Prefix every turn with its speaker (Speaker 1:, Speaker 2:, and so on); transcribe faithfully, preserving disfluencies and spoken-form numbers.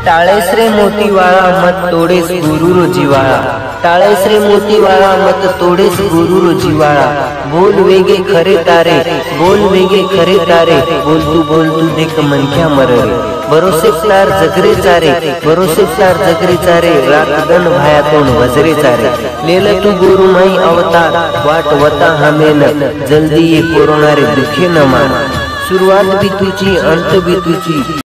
Speaker 1: टाळेस रे मोतीवाळा मत तोडेस गुरुर जिवाळा, टाळेस रे मोतीवाळा मत तोडेस गुरुर जिवाळा। बोल वेगे खरे तारे, बोल वेगे खरे तारे, बोल तू बोल तू देख मनख्या मररे। भरोसे तार जगरे चारे, भरोसे तार जगरे चारे, रात दन भाया तोंड वजरे चारे। लेल तू गुरु माई अवतार, वाट वता हमेन, जल्दी ये कोरोना रे दुखे न मान। शुरुआत भी तुझी अंत भी तुझी।